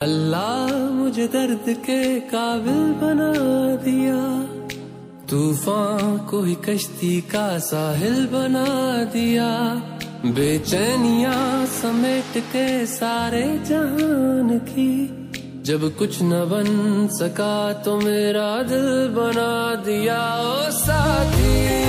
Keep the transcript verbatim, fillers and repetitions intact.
अल्लाह मुझे दर्द के काबिल बना दिया, तूफान को ही कश्ती का साहिल बना दिया, बेचैनियां समेट के सारे जहान की, जब कुछ न बन सका तो मेरा दिल बना दिया। ओ साथी